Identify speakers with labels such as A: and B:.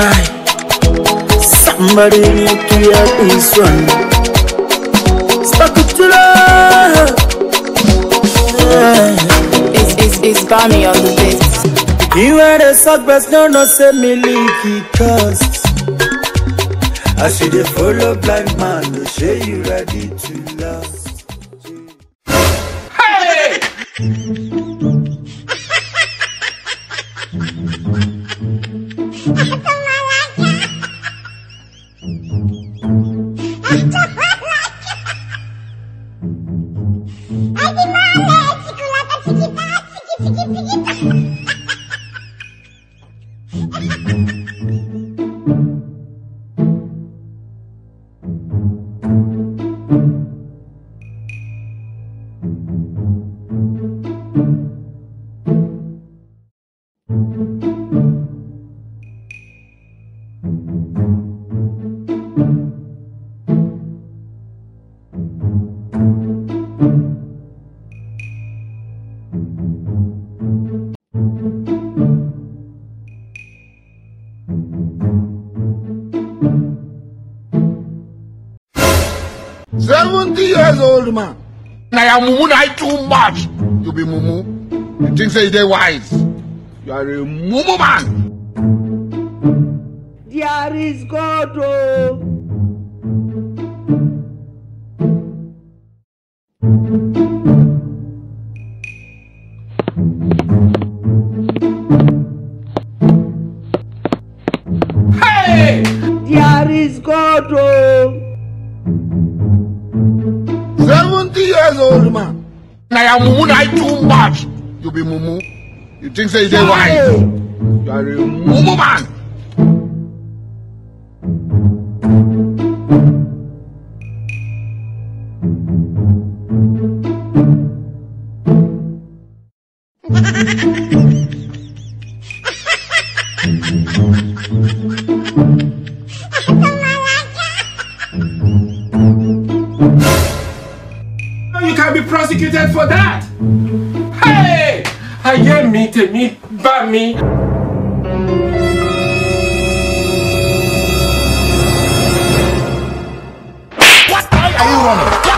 A: Aye. Somebody need to hear this one. Spakutula.
B: It's Bami on the beat.
A: You are the suck breast, no say me leaky cause I see the follow blind man, no say you ready to last.
C: Hey!
D: Years old man. I am mumu too much to be mumu. You think say they wise? You are a mumu man.
A: There is God. Oh.
C: Hey!
A: There is God. Oh.
D: 70 years old man. I am mumu too much to be mumu. You think say they wise? You are a mumu man.
C: You can be prosecuted for that. Hey! I hear me, Bami.
D: What are you running?